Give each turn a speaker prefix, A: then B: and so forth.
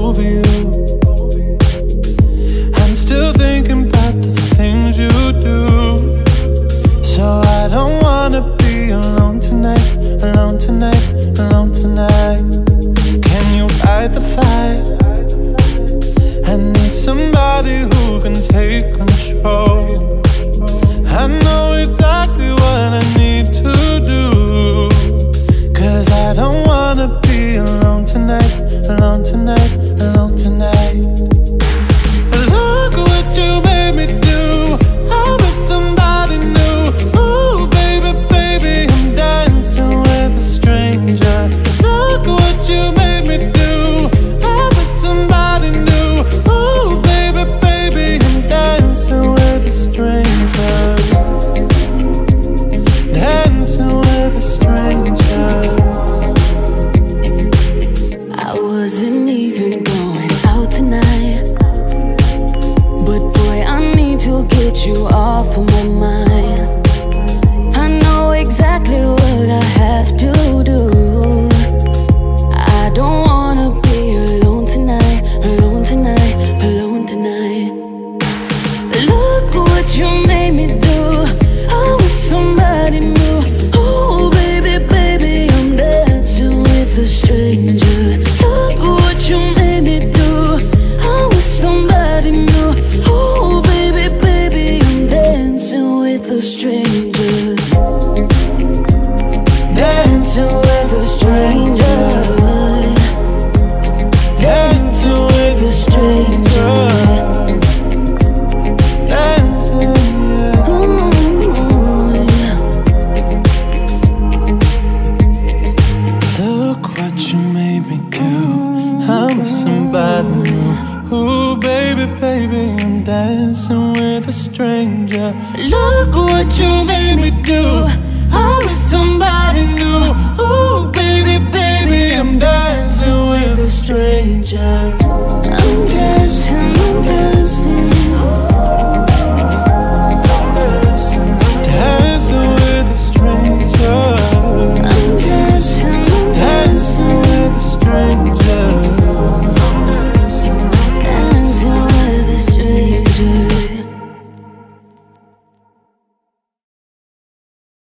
A: over you. I'm still thinking about the things you do. So I don't wanna be alone tonight, alone tonight, alone tonight. Can you fight the fire? I need somebody who can take control. I know exactly what I need to do, 'cause I don't wanna be alone tonight, alone tonight, alone tonight. Look what you made me do. I was somebody new. Ooh, baby, baby, I'm dancing with a stranger. Look what you made me do. I was somebody new. Ooh, baby, baby, I'm dancing with a stranger. Dancing with a stranger.
B: I wasn't even going out tonight, but boy, I need to get you off of my mind. I know exactly what I have to do. I don't wanna be alone tonight, alone tonight, alone tonight. Look what you made me do. I was somebody new. Oh baby, baby, I'm dancing with a stranger. Look what you made me do. I was somebody new. Oh baby, baby, I'm dancing with a stranger. Dancing with a stranger. Dancing with a stranger.
A: Dancing, yeah.
B: Ooh, yeah.
A: Look what you made me do. I'm with somebody new. Ooh, baby, baby, I'm dancing with a stranger. Look what you made me do. I'm with somebody new. Ooh, baby, baby, I'm dancing with a stranger.